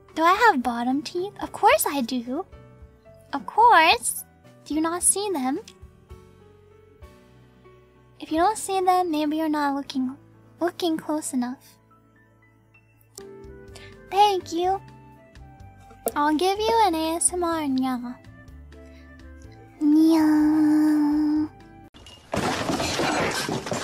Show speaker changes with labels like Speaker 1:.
Speaker 1: Do I have bottom teeth? Of course I do. Of course. Do you not see them? If you don't see them, maybe you're not looking close enough. Thank you. I'll give you an ASMR nya. Nya.